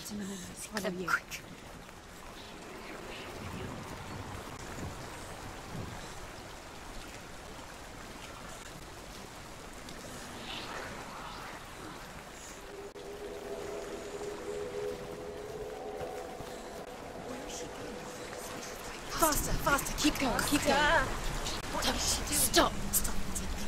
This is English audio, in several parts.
Follow you. Faster, faster, keep going, keep going. Don't, stop, stop.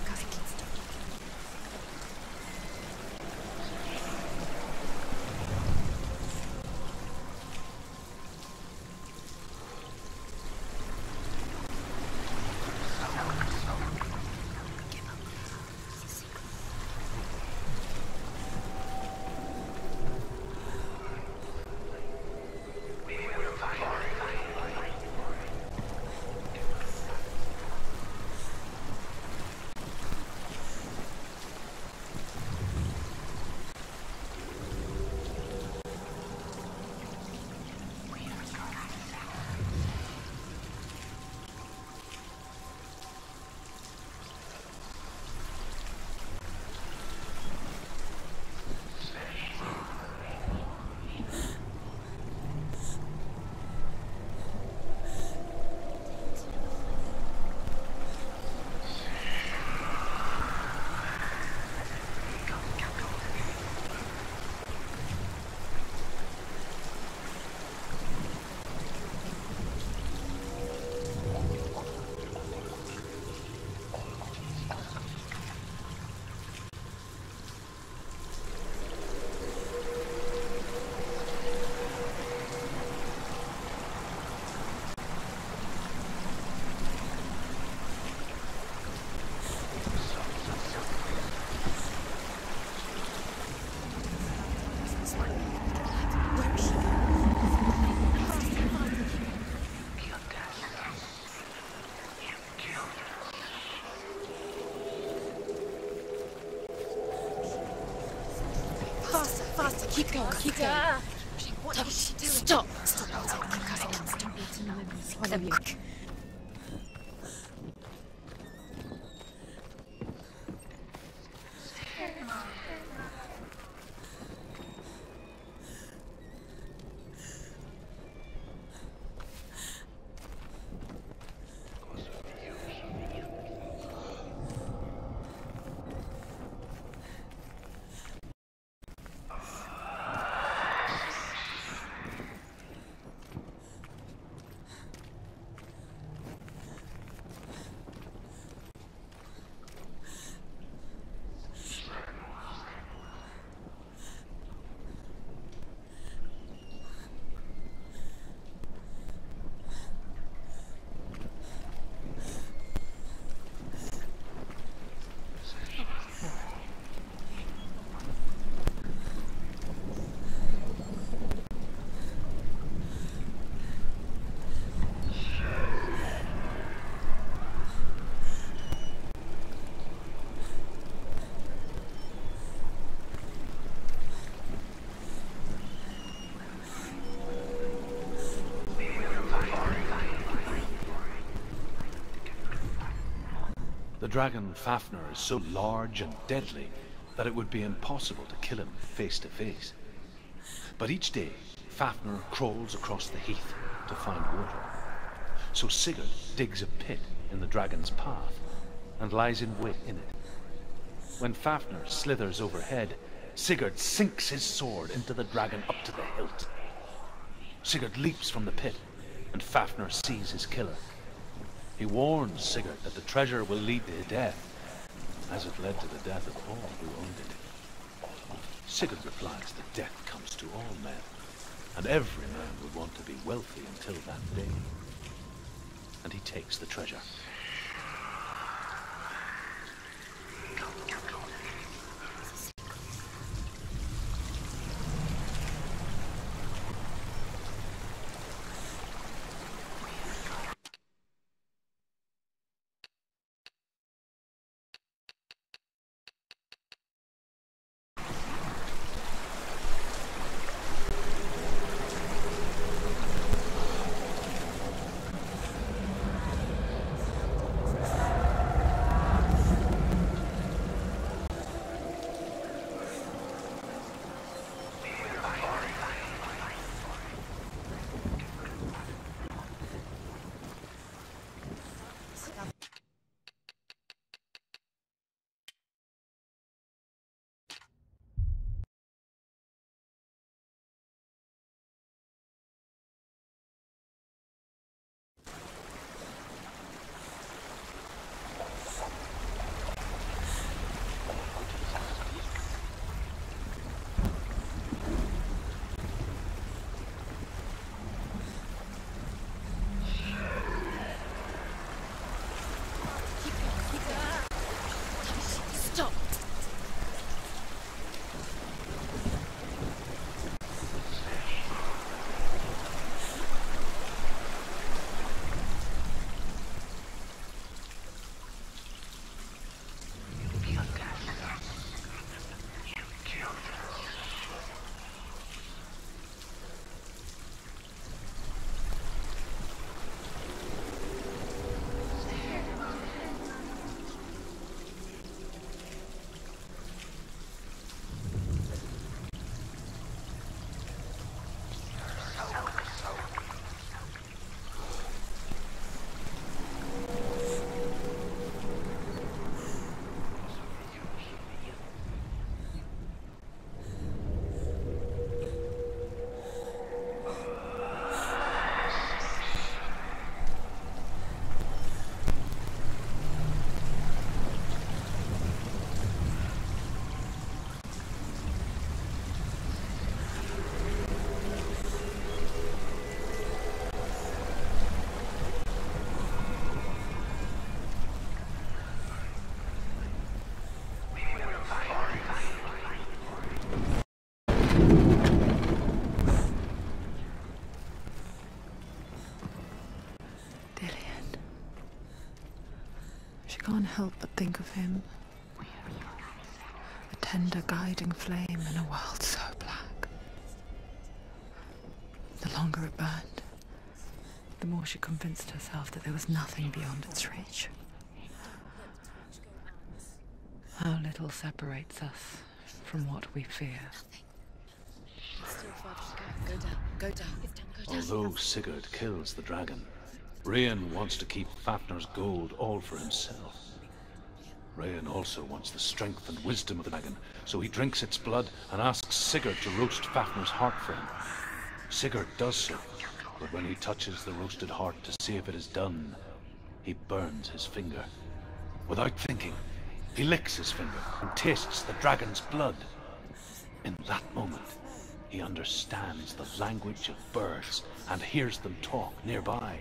Faster, keep going, keep going. Don't, stop, stop. Follow you. The dragon Fafnir is so large and deadly that it would be impossible to kill him face to face. But each day, Fafnir crawls across the heath to find water. So Sigurd digs a pit in the dragon's path and lies in wait in it. When Fafnir slithers overhead, Sigurd sinks his sword into the dragon up to the hilt. Sigurd leaps from the pit, and Fafnir sees his killer. He warns Sigurd that the treasure will lead to his death, as it led to the death of all who owned it. Sigurd replies that death comes to all men, and every man would want to be wealthy until that day. And he takes the treasure. can't help but think of him. A tender guiding flame in a world so black. The longer it burned, the more she convinced herself that there was nothing beyond its reach. How little separates us from what we fear. Go down, go down, go down. Although Sigurd kills the dragon, Rayan wants to keep Fafnir's gold all for himself. Rayan also wants the strength and wisdom of the dragon, so he drinks its blood and asks Sigurd to roast Fafnir's heart for him. Sigurd does so, but when he touches the roasted heart to see if it is done, he burns his finger. Without thinking, he licks his finger and tastes the dragon's blood. In that moment, he understands the language of birds and hears them talk nearby.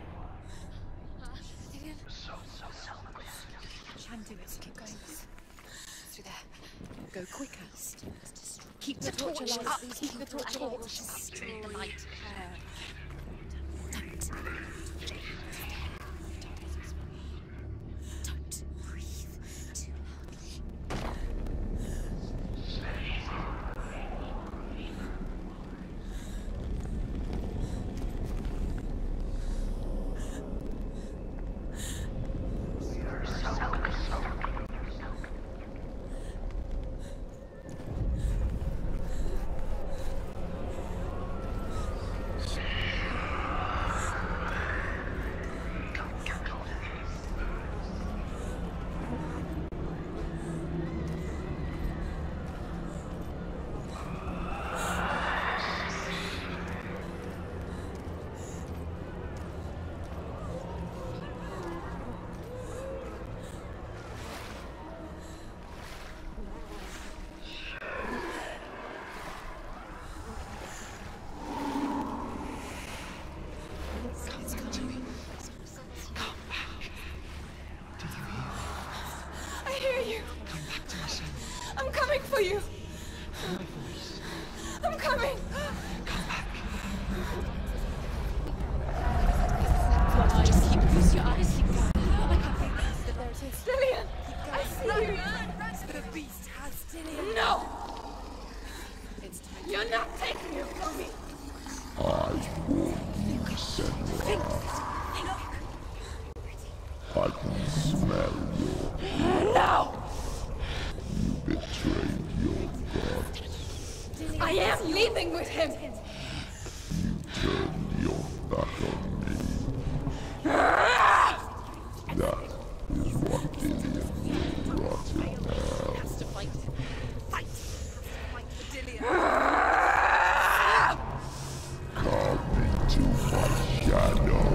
Can do it. Keep going. Through there. Go quicker. Keep the torch alight. Keep the torch alight. Still light. Don't breathe too loudly. I'm coming for you! I'm coming! Come back. Use your eyes. Dillian! I see you! The beast has Dillian. No! You're not taking it from me! I warn you, Senua. I can smell your... No! You betrayed your god. I am leaving with him! You turned your back on me. That is what Dillian will rot in now. Has to fight. Fight! Fight for Dillian! Come into my shadow.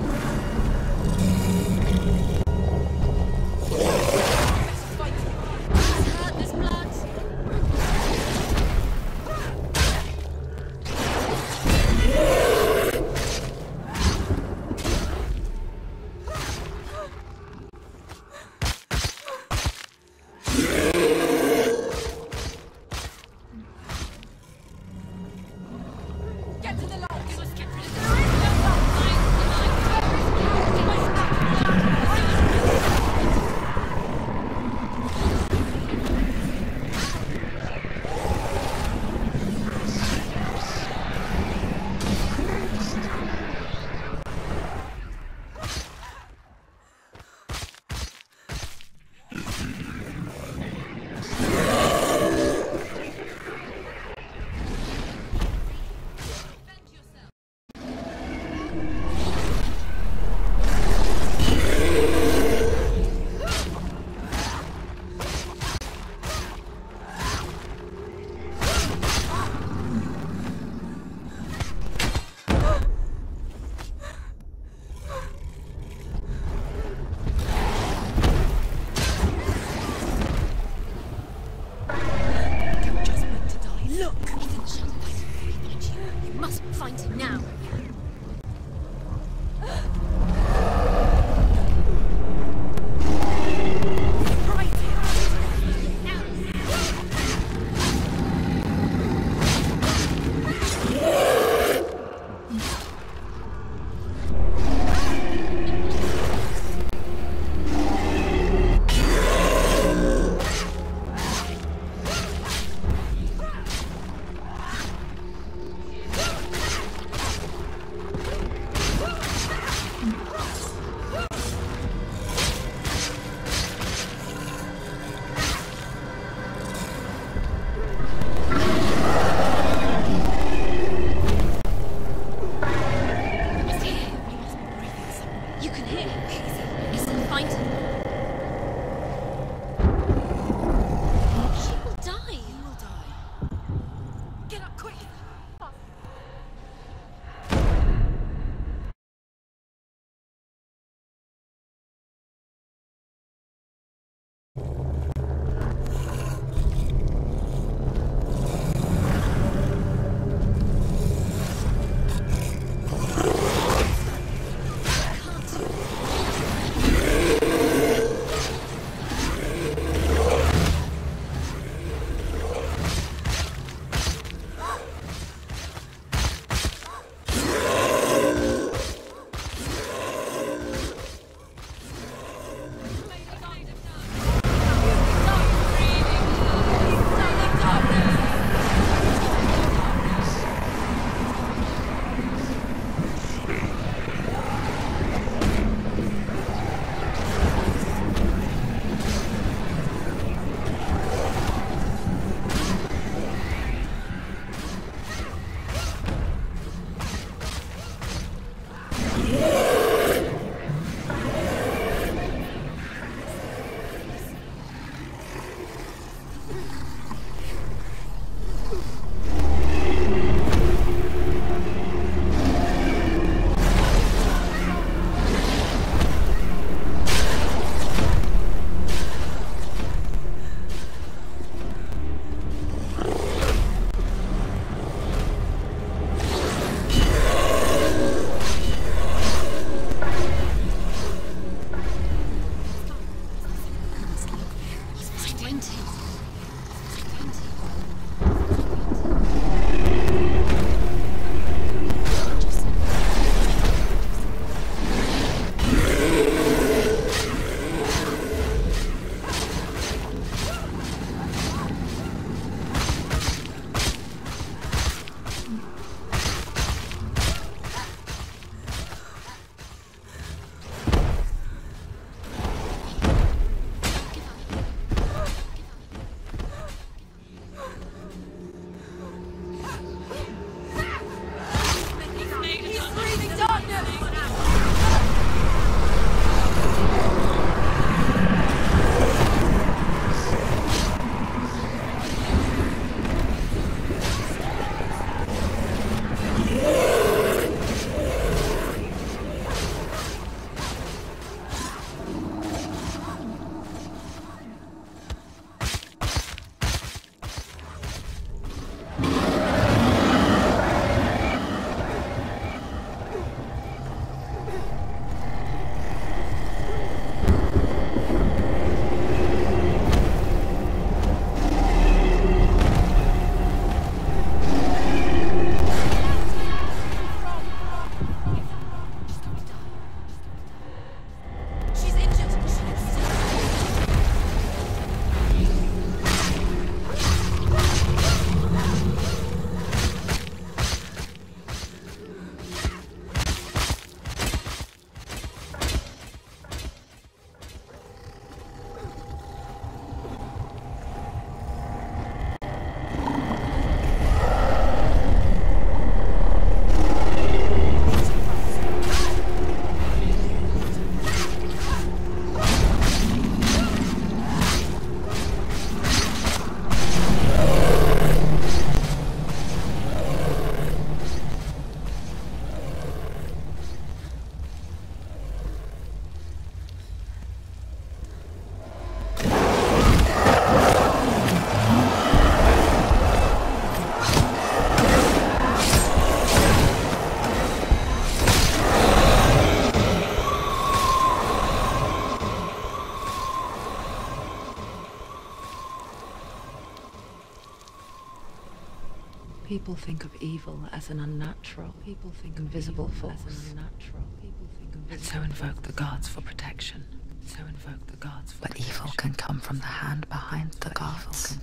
People think of evil as an unnatural, invisible force. And so invoke the gods for protection. But evil can come from the hand behind the gods.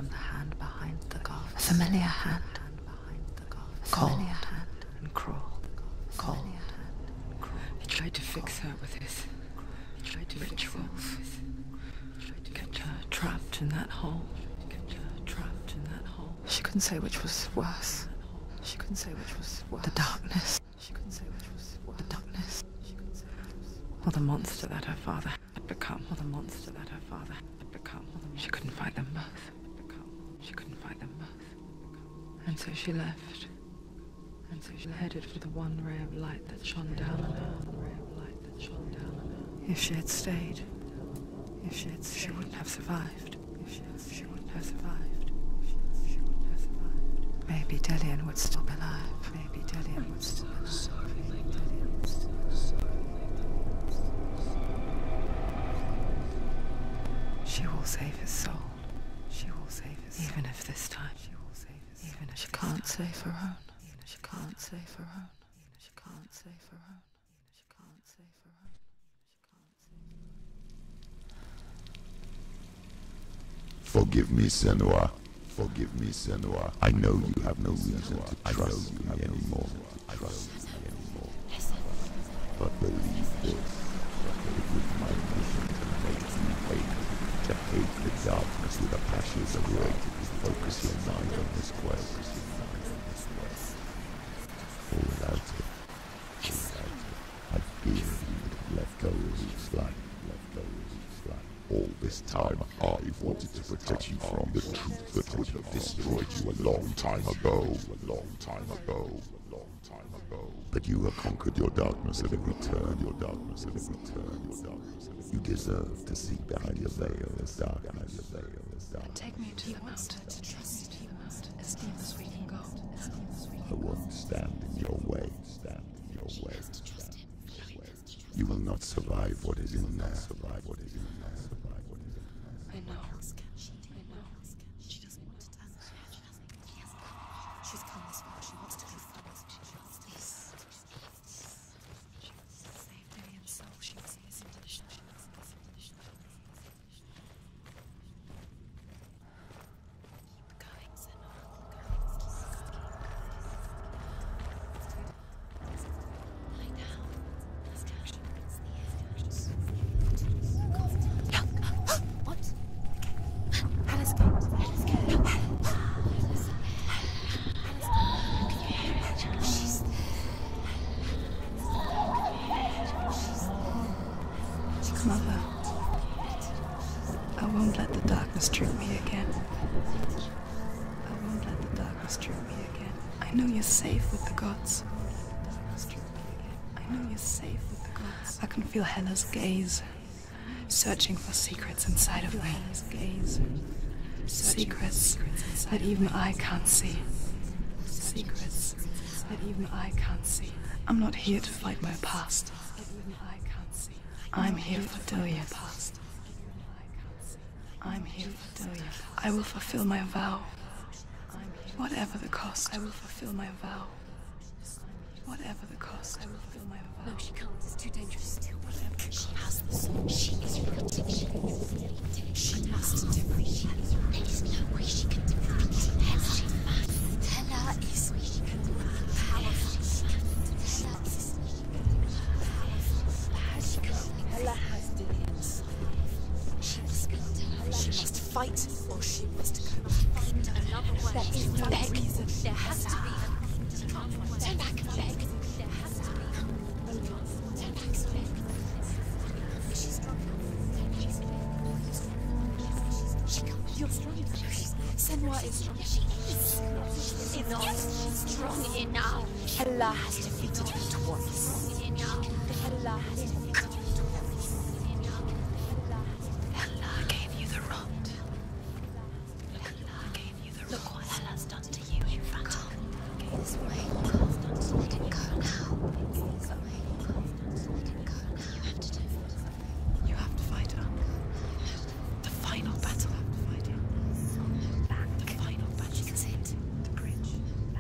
A familiar hand. Cold and cruel. He tried to fix her with his rituals. Kept her trapped in that hole. She couldn't say which was worse. The darkness. Or the monster that her father had become. She couldn't fight them both. And so she left. Headed for the one ray of light that shone down on her. If she had stayed, she wouldn't have survived. Maybe Delian would still be alive. She will save his soul. Even if this time, she can't save her own. Forgive me, Senua. I know you have no reason to trust me anymore. But believe this, it was my mission to make you hate. To hate the darkness with a passion so great it would focus your mind on this quest. For without it, I fear you would have let go of each life. All this time, I wanted to protect you from the truth that would have destroyed you a long time ago. But you have conquered your darkness at every turn. You deserve to see behind your veil as darkness. Take me to the mountain. As deep as we can go. I won't stand in your way. You will not survive what is in there. I know. She doesn't want to turn. She's come this far. She wants to go forward. Please. Save Delian's soul. She was his intention. Keep going, Senua. Lie down. Distraction. It's the end. What? Alice, go. Mother, I won't let the darkness trick me again. I know you're safe with the gods. I can feel Hela's gaze, searching for secrets inside of me. Secrets that even I can't see. I'm not here to fight my past. I'm here for Delia. I will fulfill my vow. Whatever the cost. No, she can't. It's too dangerous. She has the soul. She is protection. She must defeat him. There is no way she can defeat him. Hela is powerful. Hela has Delian's soul. She must fight, or she must go find another way. There is no reason. There has to be another way. Turn back, beg. There has to be. You're strong enough. Senua is strong. She is not strong enough. Hela has defeated you twice. Hela has defeated you twice. Hela gave you the rot. Look what Hela's done to you in front of you. This way. Let it go now. You have to fight her. The final battle. Back. The final battle. This is it. The bridge.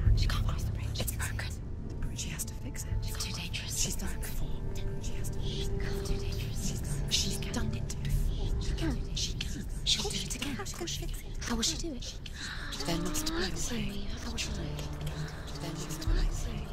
How will she do it? There must be a way. How will she do it? There must be a way.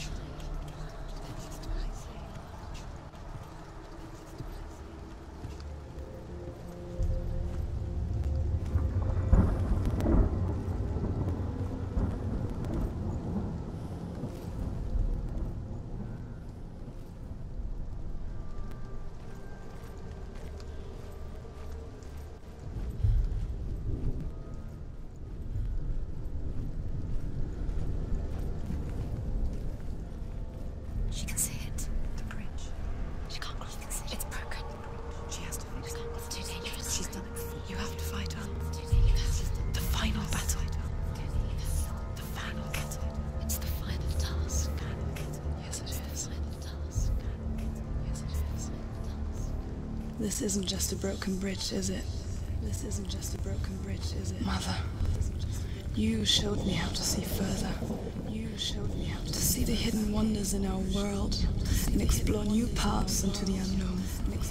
She can see it. The bridge. She can't cross. She can see it. It's broken. She has to fix it. It's too dangerous. She's done it before. You have to fight her. It's too dangerous. The final battle. The final battle. It's the final task. Yes, it is. Final task. Yes, it is. This isn't just a broken bridge, is it? This isn't just a broken bridge, is it? Mother, you showed me how to see further. You showed me how to see the hidden wonders in our world and explore new paths into the unknown.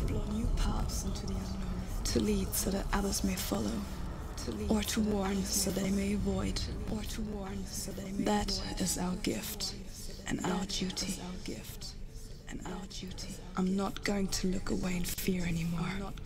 To lead so that others may follow. Or to warn so they may avoid. That is our gift and our duty. I'm not going to look away in fear anymore.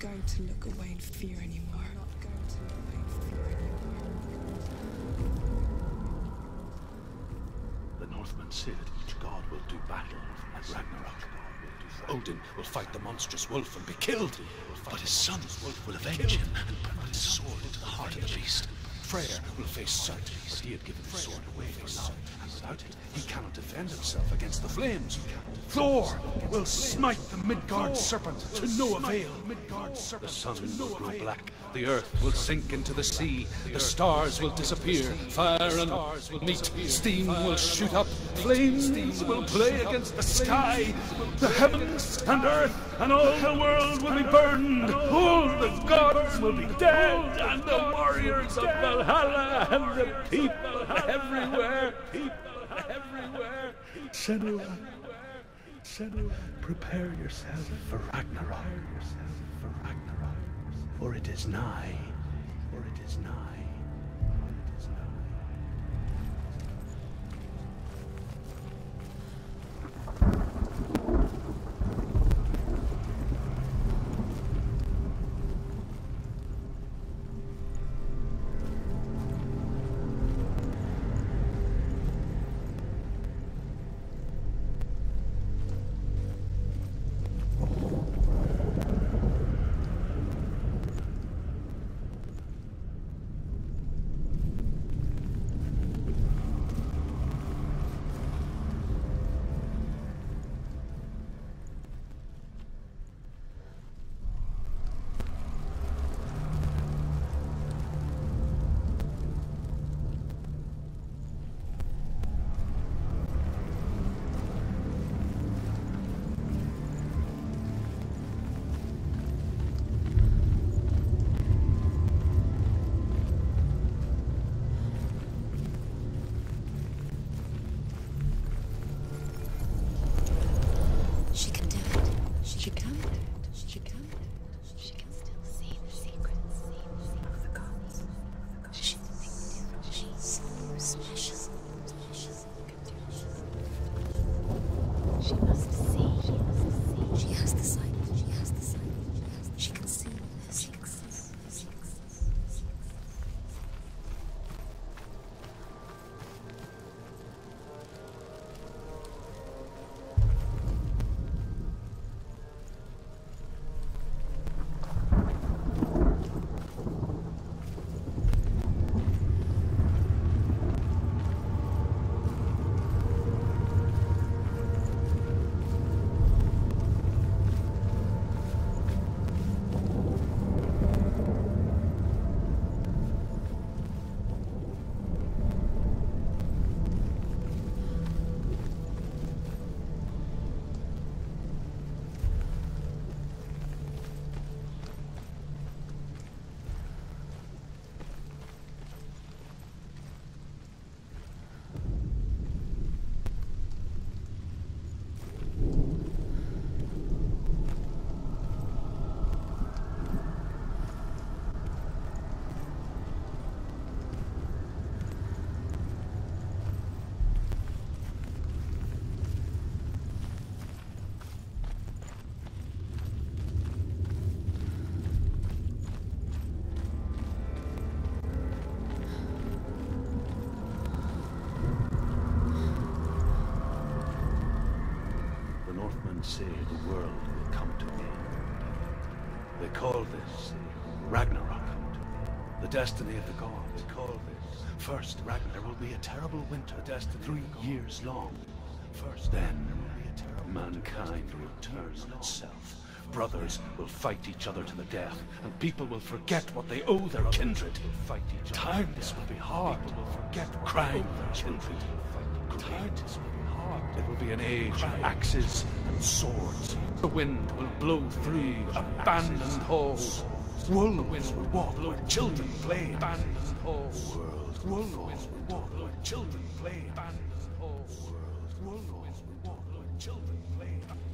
The Northmen said each god will do battle at Ragnarok. Odin will fight the monstrous wolf and be killed, but his son will avenge him and put his sword into the heart of the beast. Freyr will face Surt, but he had given the sword away for love, and without it, he cannot defend himself against the flames. Thor will smite the Midgard serpent to no avail. The sun will grow black, the earth will sink into the sea, the stars will disappear, fire and stars will meet, steam will shoot up, flames will play against the sky, the heavens and earth and all the world will be burned, all the gods will be dead, and the warriors of Valhalla and the people everywhere. Senua, prepare yourself for Ragnarok. For it is nigh. and say the world will come to an end. They call this Ragnarok. The destiny of the gods. They call this first Ragnarok. There will be a terrible winter, 3 years long. First, then mankind will turn on itself. Brothers will fight each other to the death, and people will forget what they owe their kindred. Times will be hard. People will forget crime, their kindred. Times will be hard. It will be an age of axes and swords. The wind will blow through abandoned halls. Whirlwinds will walk where children play. Abandoned halls. Whirlwinds will walk where children play. Abandoned halls. Whirlwinds will walk where children play.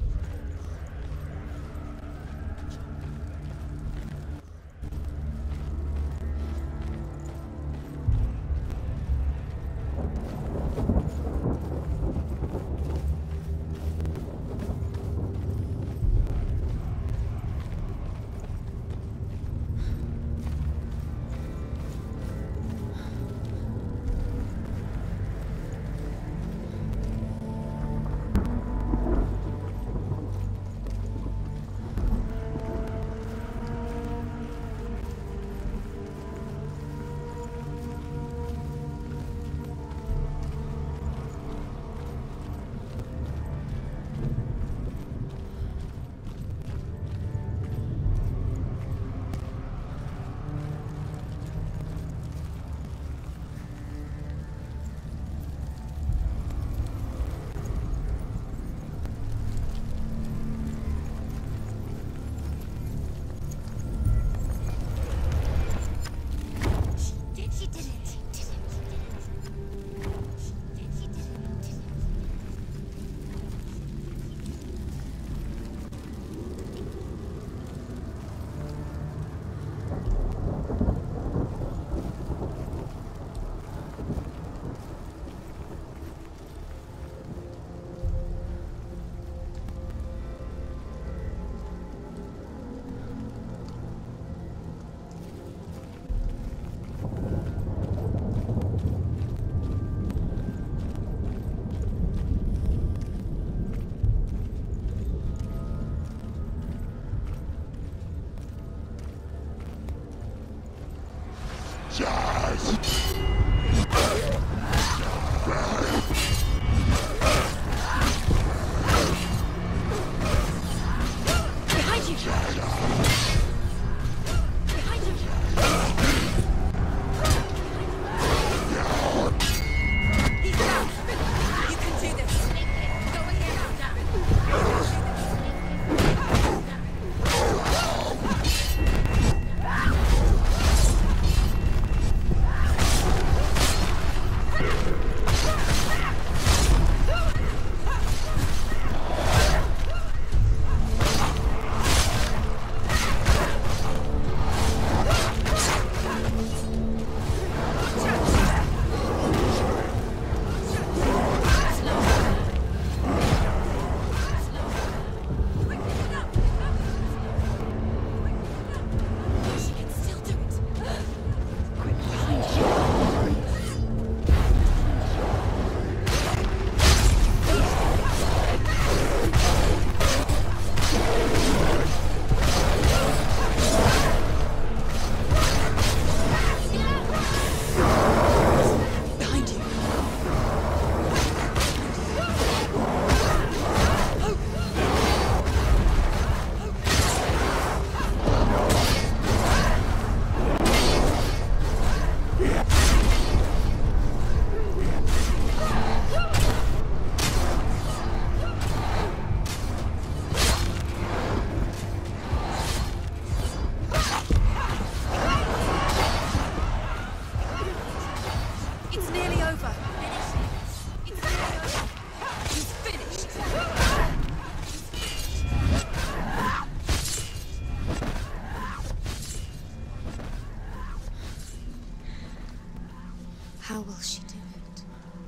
How will she do it?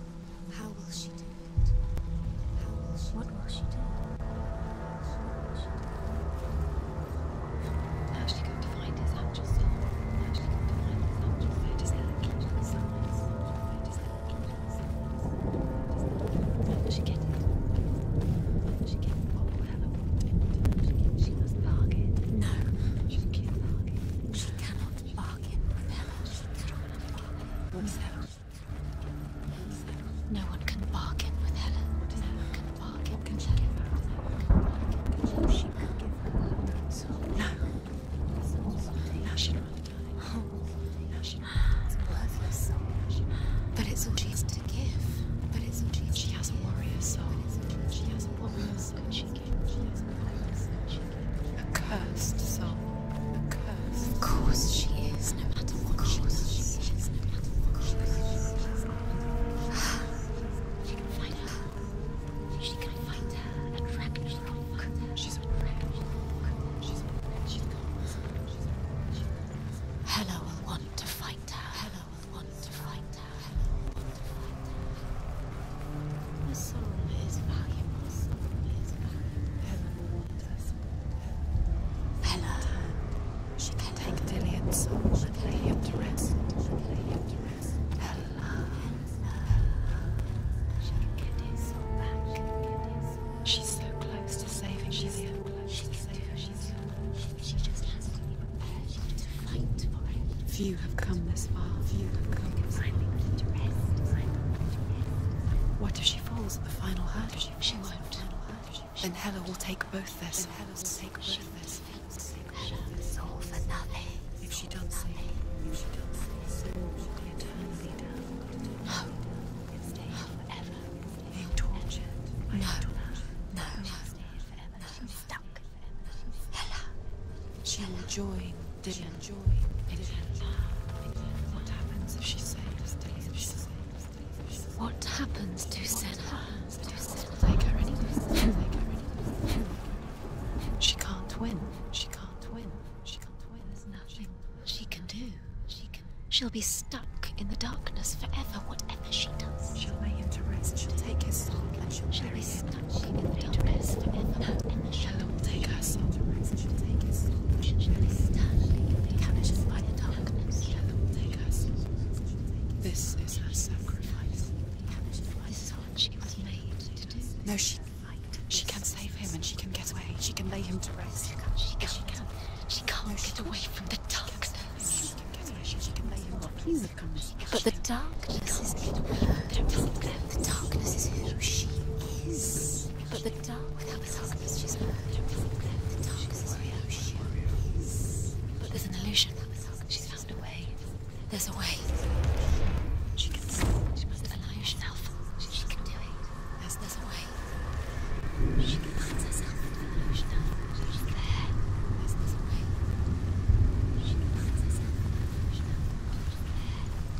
How will she do it? How will she? What will she do? How's she going to find his actual soul? How's she going to find his actual soul? Does that keep to the sides? Does that keep to the sides? How will she get it? How will she get it? What will happen? national. It's worthless. But it's all she has to give. But it's all she has a warrior soul. She has a warrior soul. She has a cursed soul. A curse. Of course she is, no matter what she does. She is, no matter what she does. She can find her. She can find her and Ragnarok. She's a Ragnarok. She's gone. Hela will want to fight her. Hela will want to fight her. Hela will want to fight her. The soul is valuable. The soul is valuable. Hela will want us. Hela. She can take Dillion's soul and lay him to rest. Hela. She can get his soul back. She's so close to saving Dillion. She just has to be prepared to fight for it. Few have come this far. Few have come this far. To rest. What if she falls at the final hurdle? She won't. Then Hela will take both their souls. It's all for nothing. If she does save him, soul will be eternally damned. No. Stay forever. Being tortured. No. She's stuck. Hela. She will join Dillion. What happens if she saves Dillion? What happens to Senua? Take her anyway. She can't win. There's nothing she can do. She'll be stuck in the darkness forever, whatever she does. She'll lay him to rest. She'll take his soul and she'll be stuck in the darkness forever. Hela will take her soul to rest. She'll take his soul. She'll be stuck, captured by the darkness. Hela will take her soul. This is her sacrifice. This is what she was made to do. No, she can save him and she can get away. She can lay him to rest. She can't get away from the darkness. She can lay him up. But the darkness is the darkness is who she is. But the darkness, she's not. The darkness is who she is. But there's an illusion. She's found a way. There's a way. She can see. There's an illusion, Alpha. She can do it. There's a way. She finds herself in an illusion, Alpha. She's there. There's a way. She finds herself in an illusion, Alpha. She's there.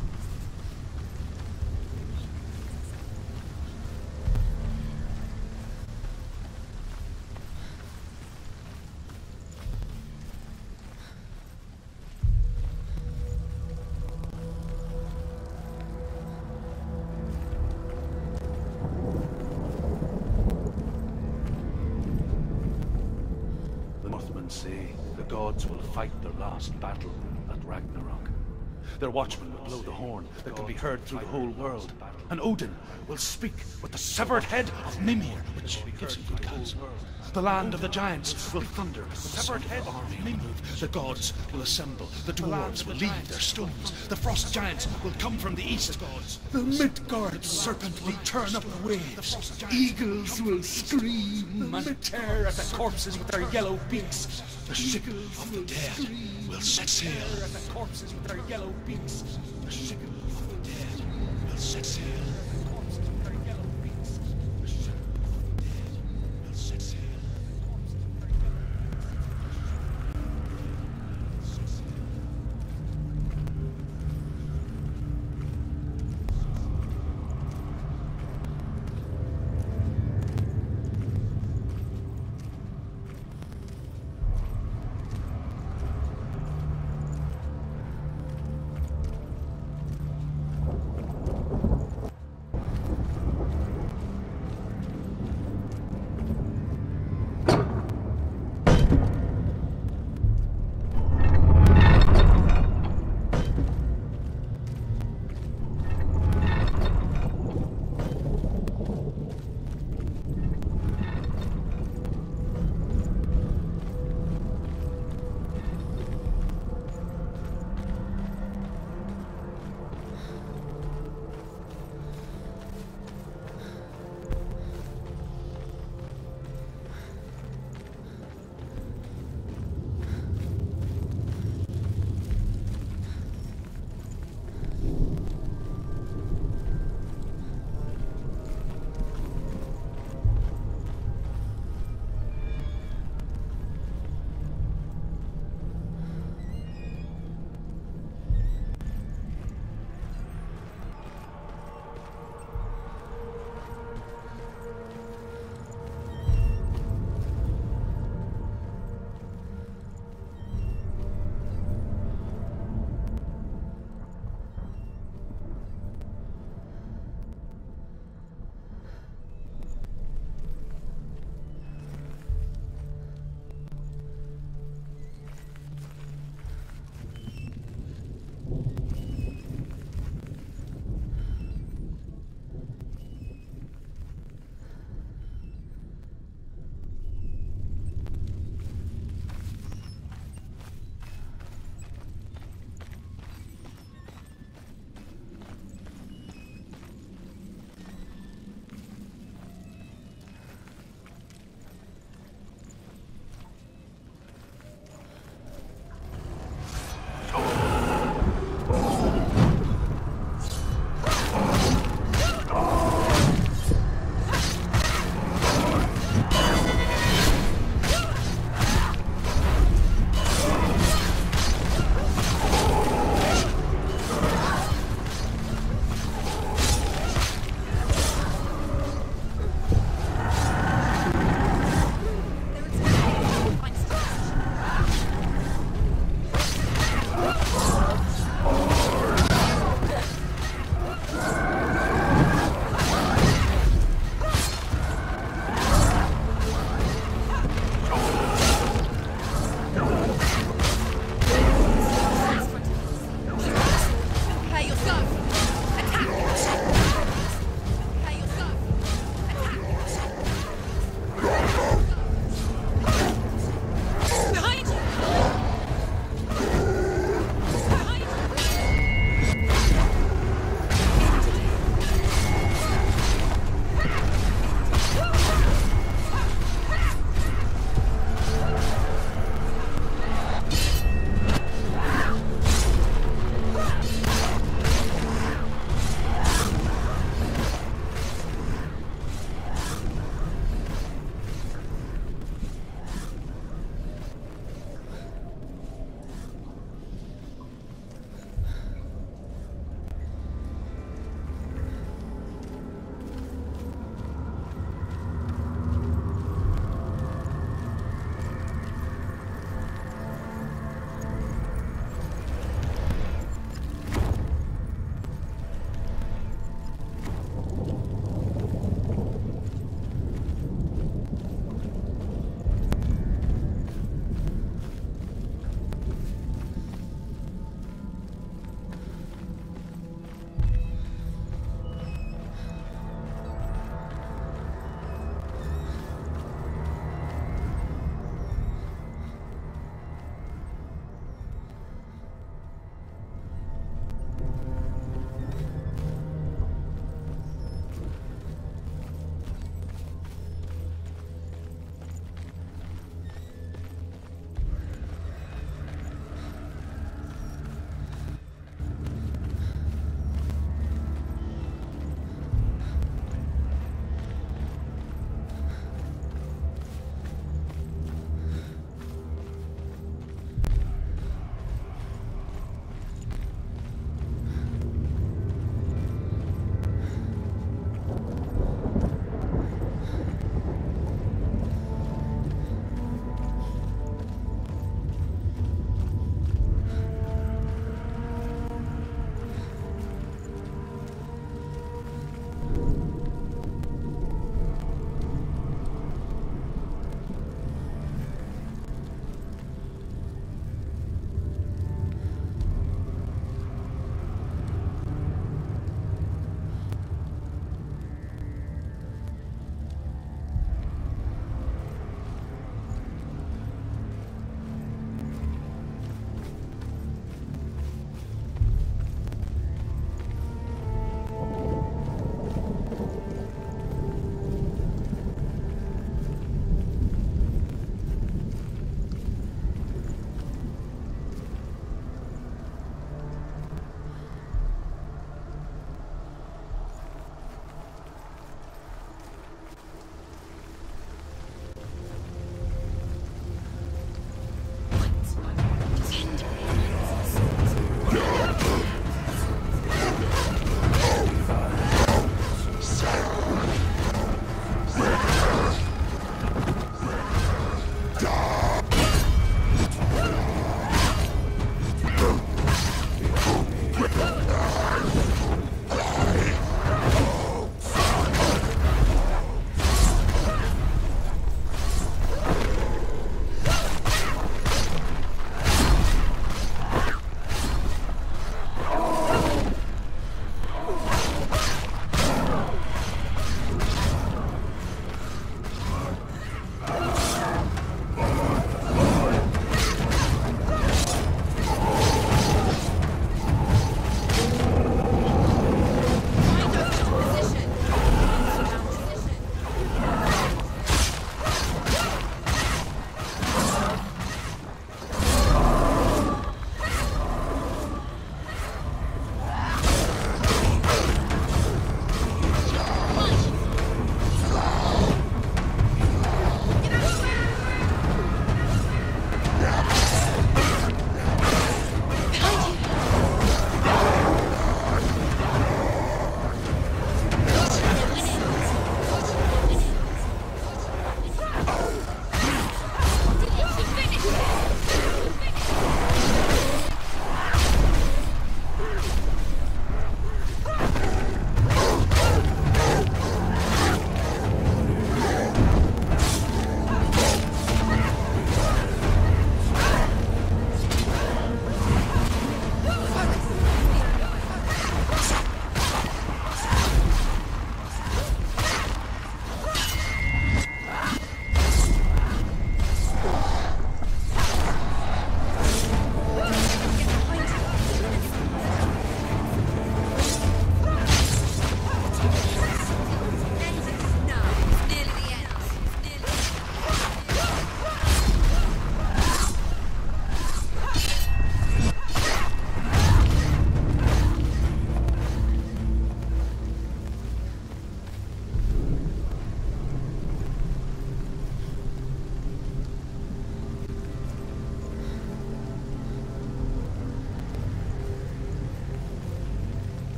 The Northmen say the gods will fight their last battle at Ragnarok. Their watchmen will blow the horn that can be heard through the whole world. And Odin will speak with the severed head of Mimir, which gives him good counsel. The land of the giants will thunder with the severed head army on the move. The gods will assemble. The dwarves will leave their stones. The frost giants will come from the east. The Midgard serpent will turn up the waves. Eagles will scream and tear at the corpses with their yellow beaks. The ship of the dead will set sail. At the corpses with their yellow beaks. The ship of the dead will set sail. The corpses with their yellow beaks. The ship of the dead will set sail.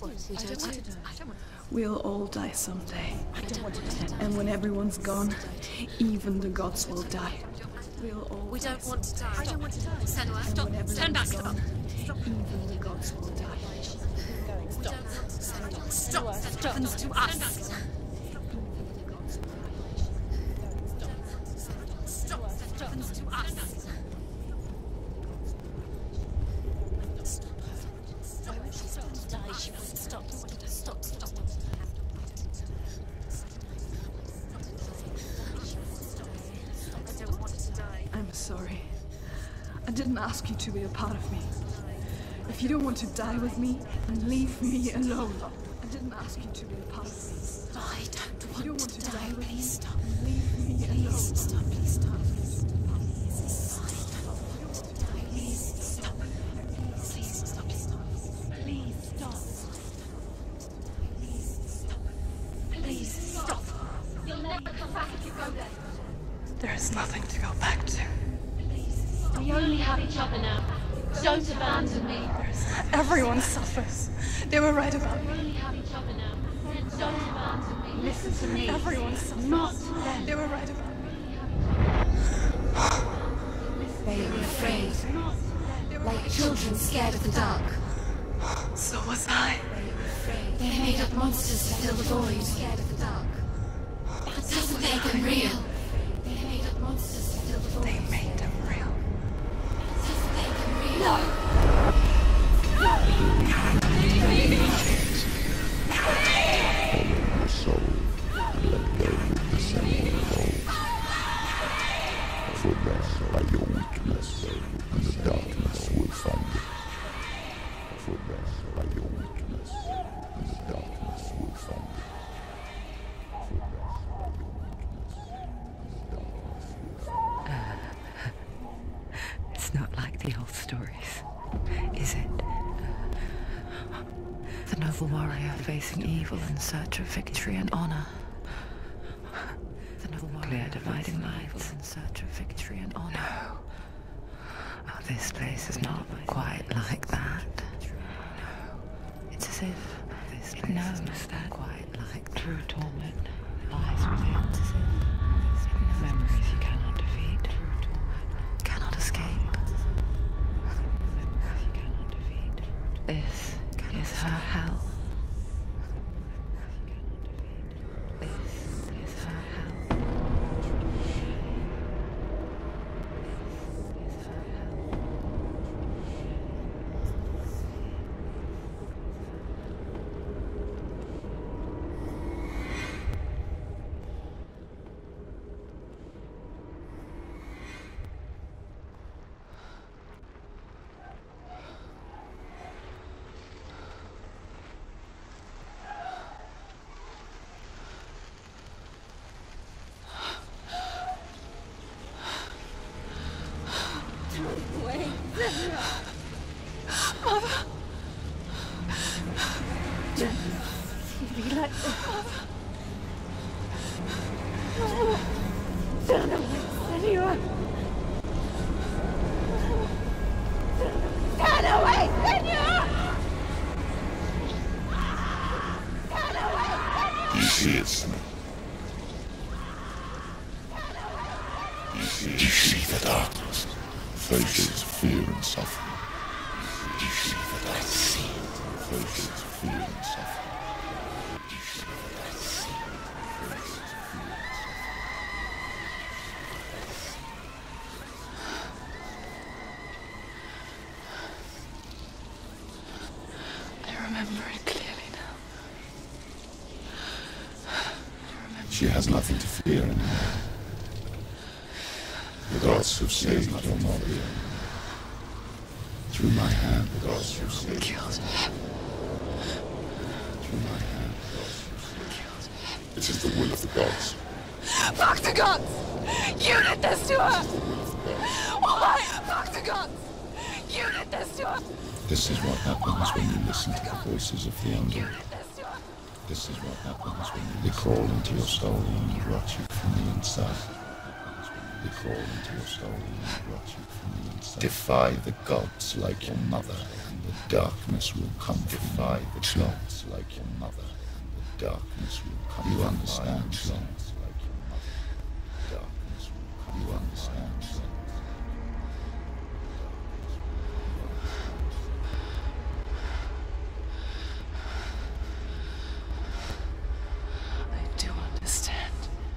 We'll all die someday. And when everyone's gone, even the gods will die. We'll all We don't die want to die. someday. I don't want to die. Senua, stop. And when Stand back. everyone's Stop. gone, even the gods will die. Stop. That happens to us. Stop. That happens to us. Why would she stop to die? She wouldn't stop. Stop. I don't want to die. I'm sorry. I didn't ask you to be a part of me. If you don't want to die with me, then leave me alone. I didn't ask you to be a part of me. I don't If you don't want to die with me, Please stop. then leave me alone. Please stop. Please stop. There is nothing to go back to. We only have each other now. Don't abandon me. Everyone suffers. They were right about We me. only have each other now. Don't abandon me. Listen to me. Everyone suffers. Not them. They were right about me. They were afraid, They were like children scared of the dark. So was I. They made up monsters to fill the void. Scared of the dark. That doesn't make them real. They made up monsters to fill the void. They made them real. Doesn't make them real. No. Follow your soul, and let go with the same soul. For there, by your weakness, and the darkness will find it. For there, by your weakness, and the darkness will find it. For there, by your weakness, and the darkness will find it. It's not like the old stories, is it? The noble warrior facing evil in search of victory and honor. The noble warrior clear dividing lines in search of victory and honor. No. Oh, this place is not quite like that. It's as if it knows that quite like true torment lies within. It's as if memories you cannot defeat, cannot escape. Memories you cannot defeat. This is her hell. This is her hell. This is her hell. You see it, Senua. You see the darkness. Face its fear and suffering. You see the darkness. Face its fear and suffering. You see the darkness. Face its fear and suffering. I remember it clearly now. She has nothing to fear anymore. The gods have saved your mother. Through my hand, the gods have saved Killed. Through my hand, the gods have saved. It is the will of the gods. Fuck the gods! You did this to her! Why? Fuck the gods! You did this to her! This is what happens when you listen to the voices of the You unknown. did this to her! This is what happens when they crawl into your soul and rot you from the inside. They crawl into your soul and rot you from the inside. Defy the gods like your mother, and the darkness will come. Defy the gods like your mother, and the darkness will come. You understand, gods like your mother. Darkness will come. You understand. I do understand.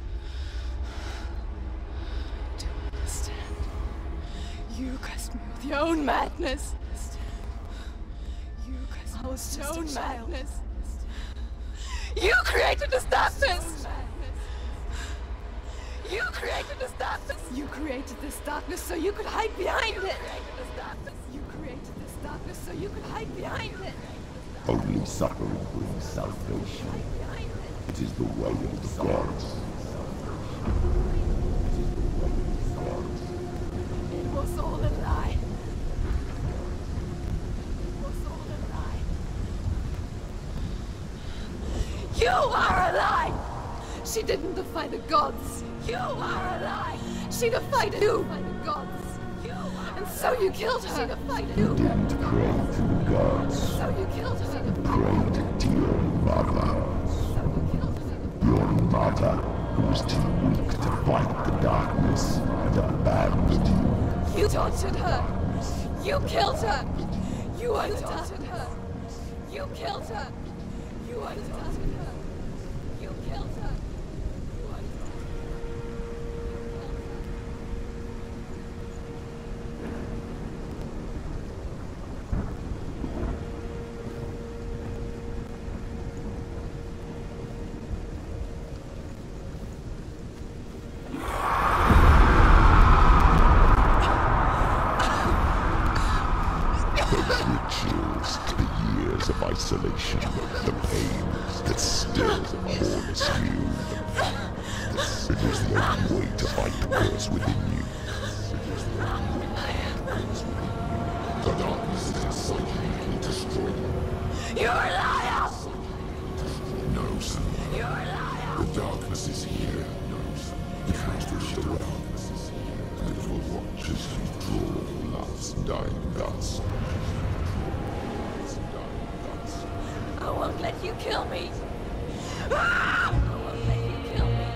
I do understand. You cursed me with your own madness. You cursed me with your own madness. You created this darkness! You created this darkness! You created this darkness so you could hide behind it! You created this darkness so you could hide behind it! Only suffering brings salvation. It is the way of the gods. It was all a lie. It was all a lie. You are a lie! She didn't defy the gods. You are a lie! She defied you by the gods. And so you killed her. She defied you. Didn't pray to the gods. So you killed her. Prayed to your mother. So you killed her. Your mother, who was too weak to fight the darkness, and abandoned you. You tortured her. You killed her. You tortured her. You killed her. You tortured her. You killed her. Rituals to the years of isolation, the pain that still haunts you. It was the only way to fight the curse within you. The darkness is inside you and destroy you. You're a liar! No, son. You're a liar! The darkness is here. No, son. The truth is the darkness is here. And it will watch as you draw love's dying guts. I won't let you kill me! I won't let you kill me!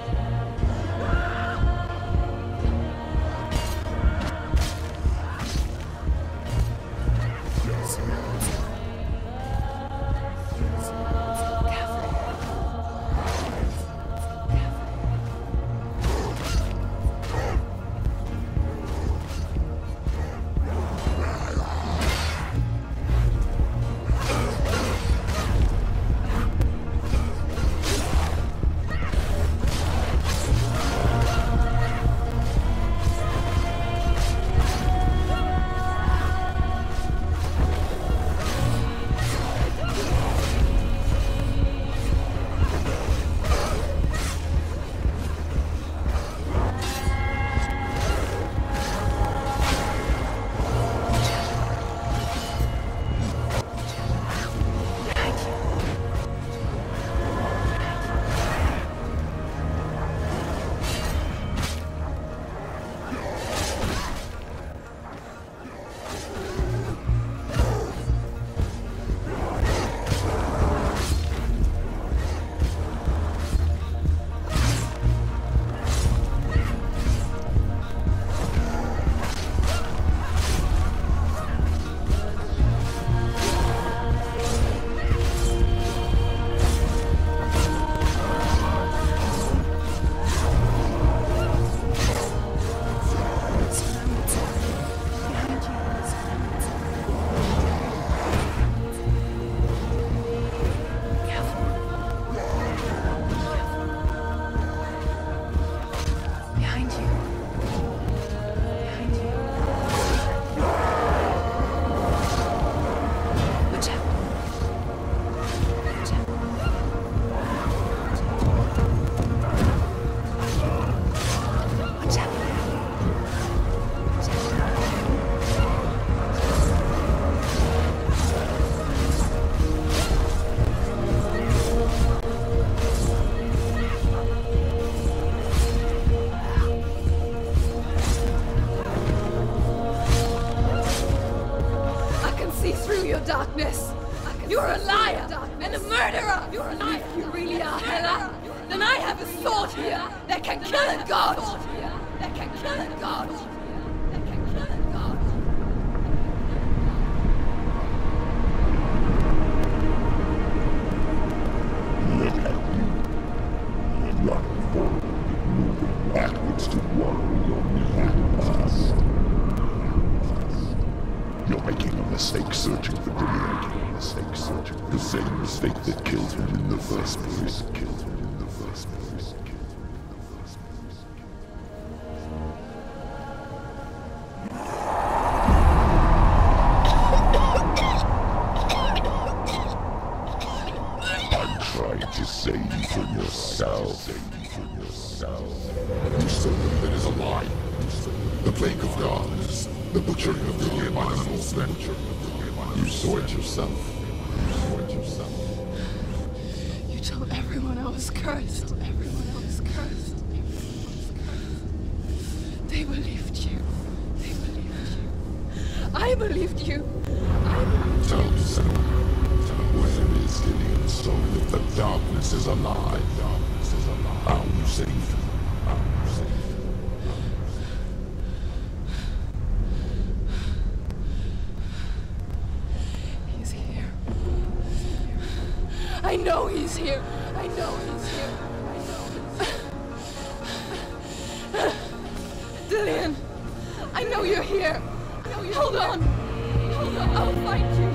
You're a liar and a murderer! You're a liar! If you really are Hela, then I have a sword here that can kill a god! That can kill a god! That can kill a god! Look at you. Running forward, moving backwards to worry your past. You're making a mistake searching for Dillian. The same mistake that killed him in the first place. I'm trying to save you from yourself. You said that it is a lie. The plague of gods. The butchering of Dillian animals. You saw it yourself. You told everyone I was cursed. They believed you. I believed you. Tell me, Senua, where is Dillian's soul if the darkness is alive? How you saved him? He's here. I know he's here. Dillian, I know you're here. Hold on. I'll find you.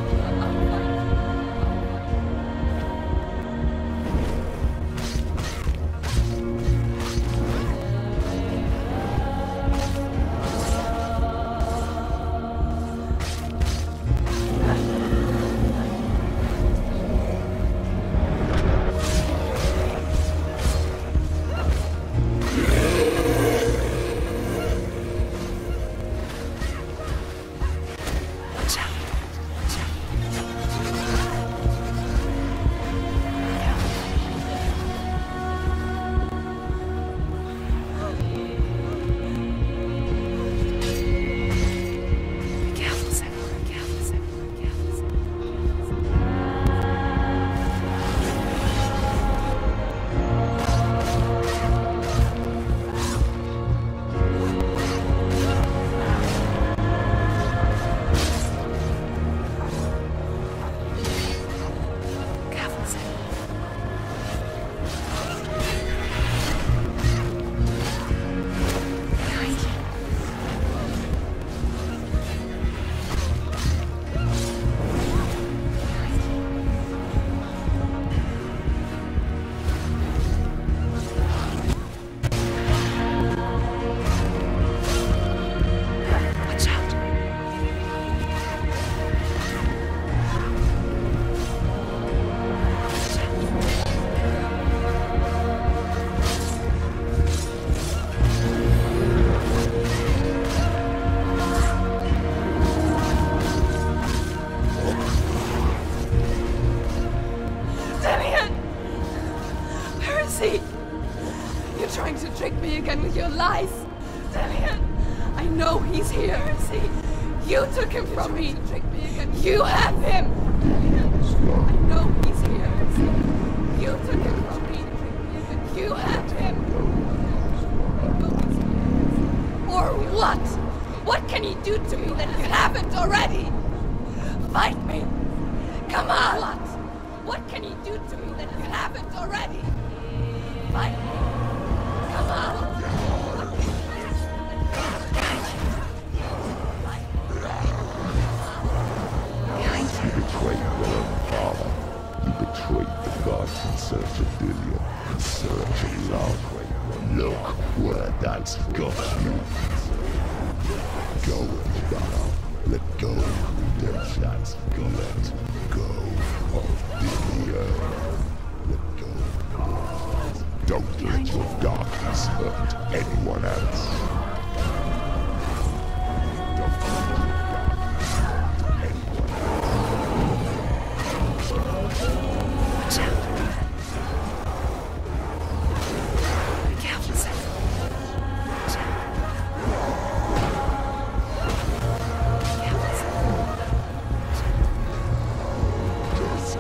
With your lies. Dillian, I know he's here. You took him from me. You have him. I know he's here. You took him from me. You have him. Or what? What can he do to me that you haven't already? Fight me. Come on. What can he do to me that you haven't already? Fight me. Come on. You betrayed your own father. You betrayed the gods in search of Dillian, in search of love. Look where that's got you. Go, Donna. Let go of redemption. Let go of Dillian. Let go. Don't let your darkness hurt anyone else. Don't let your darkness hurt anyone else. Watch out. Be careful, Seth. Watch out. Be careful, Seth. Just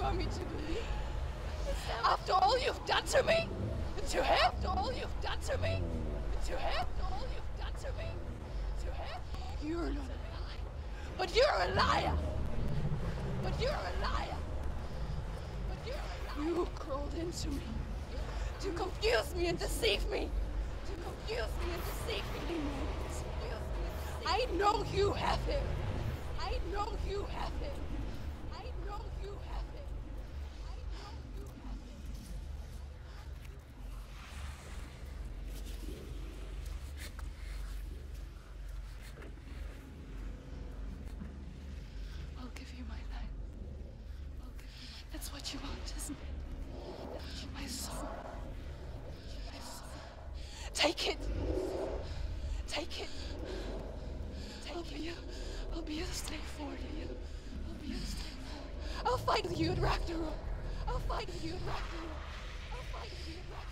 want me to believe? After all you've done to me? To him? After all you've done to me? To him? After all you've done to me? To him? You're not a liar. But you're a liar! But you're a liar! But you're a liar! You crawled into me. To confuse me and deceive me. To confuse me and deceive me. I know you have him. I know you have him. I know you have him. I know you have him. I'll give you my life. I'll give you my... That's what you want, isn't it? My soul. My soul. Take it. Take it. I'll be a slave for you. I'll be a slave for you. I'll fight with you at Ragnarok. I'll fight with you at Ragnarok. I'll fight with you at Ragnarok.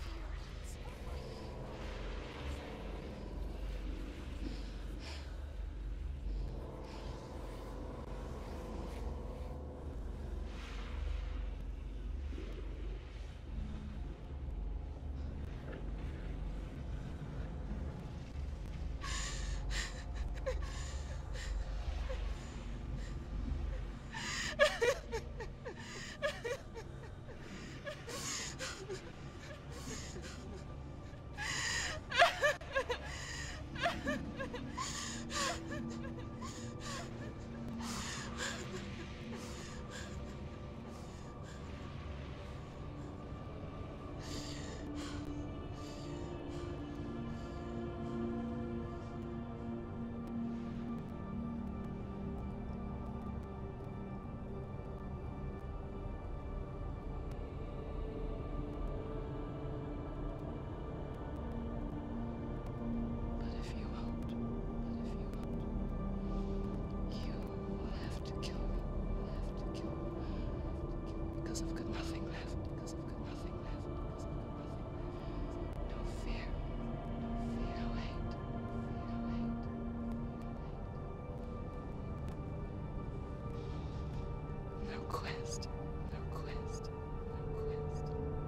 Quest. No quest. No quest.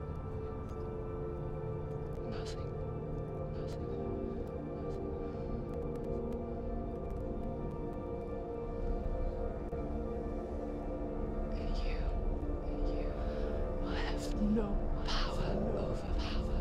Nothing. Nothing. And you will have no power over power.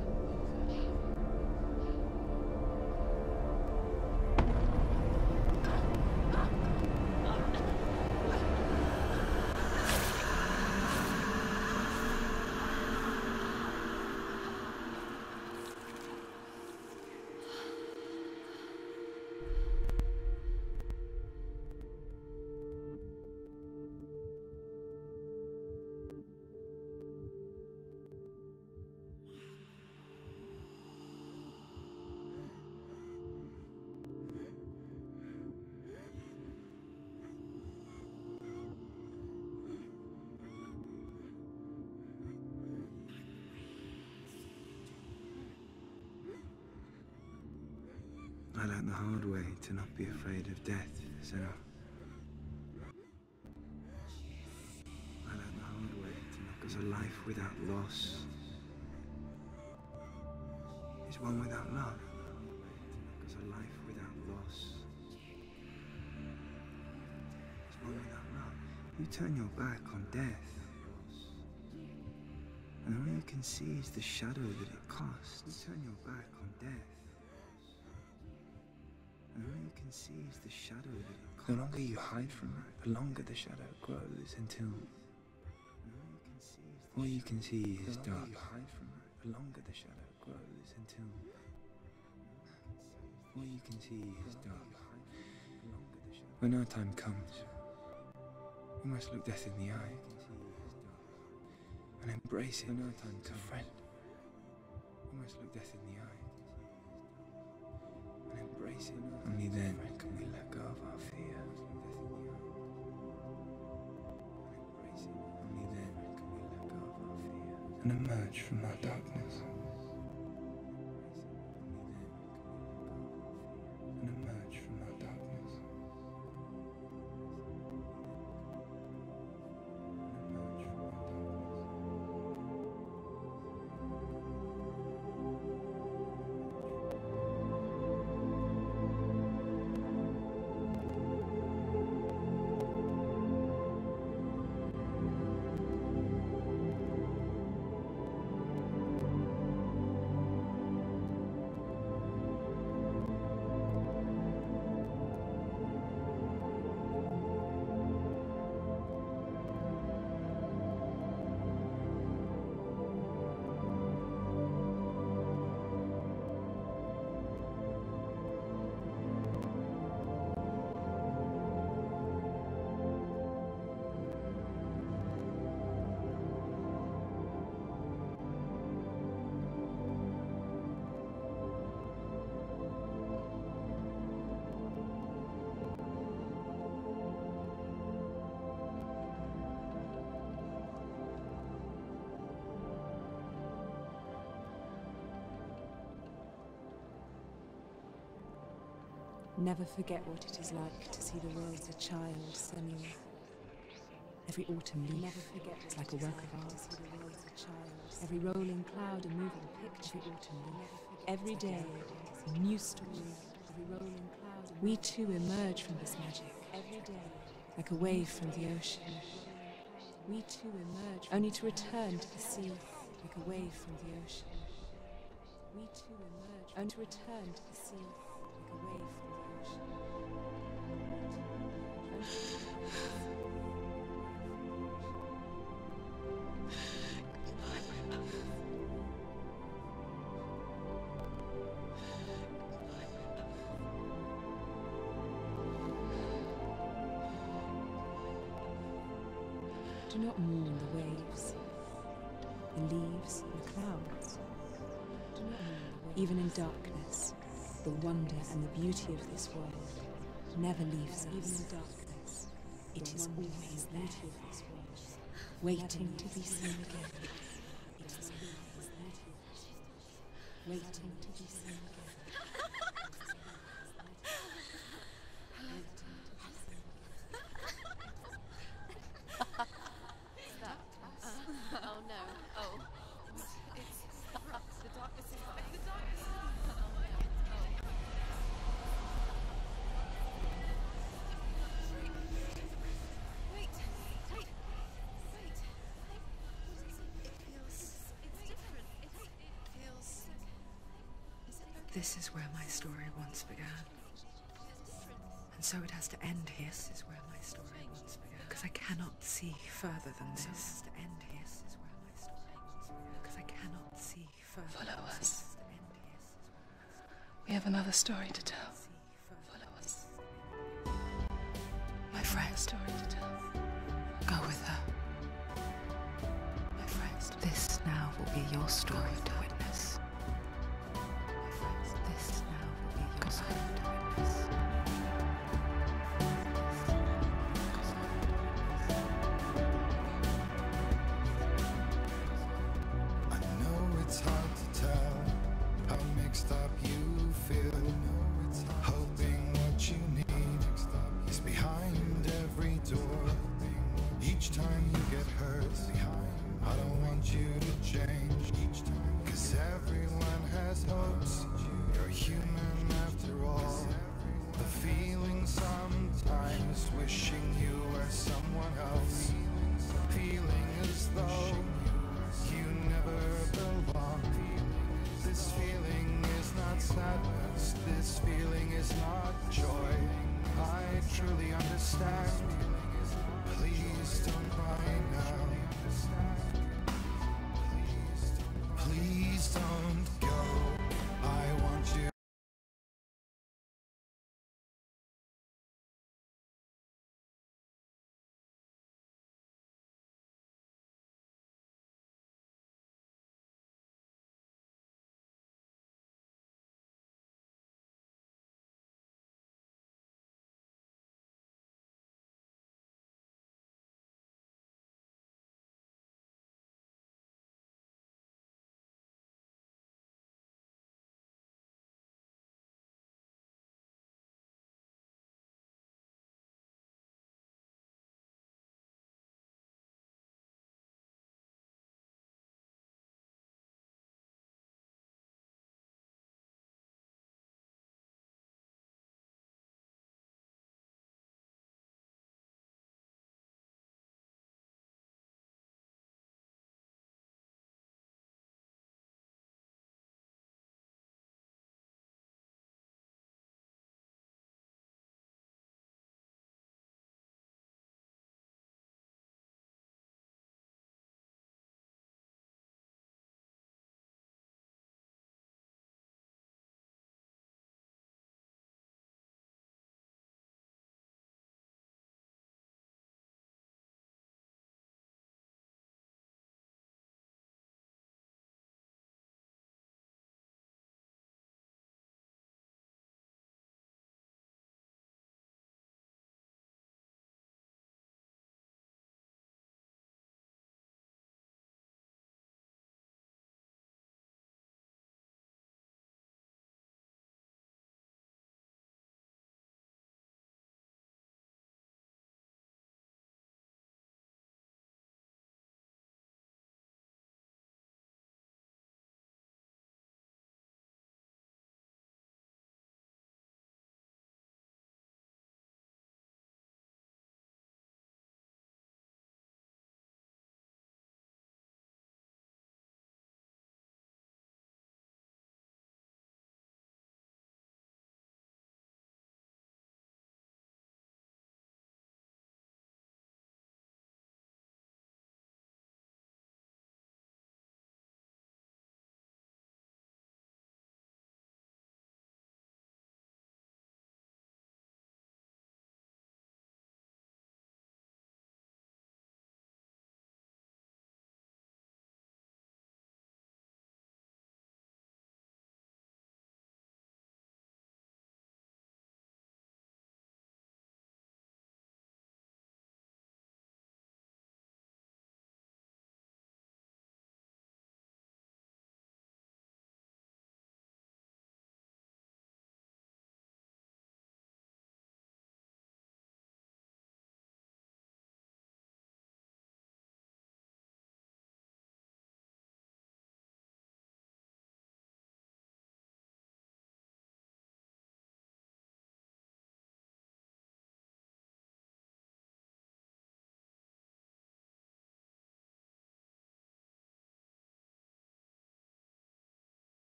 I learned the hard way to not be afraid of death, Senua. I learned the hard way to not, because a life without loss is one without love. Because a life without loss is one without love. You turn your back on death, and all you can see is the shadow that it casts. You turn your back on death, and all you can see is the shadow that it casts. The longer you hide from it, the longer the shadow grows until all you can see is dark. The longer the shadow grows until all you can see is dark. When our time comes, we must look death in the eye and embrace it. When our time comes, friend, we must look death in the eye and embrace it. Only then can we let go of our fear. Only then can we let go of our fear and emerge from our darkness. And emerge from our darkness. And emerge from our darkness. Never forget what it is like to see the world as a child, Senua. Every autumn leaf is like a work of art. Every rolling cloud a moving picture. Every day, a new story. We too emerge from this magic, like a wave from the ocean. We too emerge, only to return to the sea, like a wave from the ocean. We too emerge, only to return to the sea, like a wave from the ocean. Do not mourn the waves, the leaves, and the clouds. Do not mourn the waves. Even in darkness, the wonder and the beauty of this world never leaves us. Even in darkness, it is always there, waiting to be seen again. It is always there, waiting to be seen again. Oh no. Oh. It's the darkness is the darkness. Wait. It feels it's different. It feels This is where my story once began. And so it has to end here. This is where my story once began. Because I cannot see further than this. So it has to end here. This is where my story once began. Because I cannot see further. Follow than us. this. It has to end here. This is where my story We have another story to tell. Follow us. My friend's story to tell. Go with her. My friend's story. This now will be your story to witness. My friend's story. This now will be your story to witness. I know it's hard to tell how mixed up you feel. Hoping what you need is behind every door. Each time you get hurt, I don't want you to change. 'Cause everyone has hopes. You're human after all. The feeling sometimes wishing you were someone else. Feeling as though you never belong. This feeling is not sadness. This feeling is not joy. I truly understand. Please don't cry now. Please don't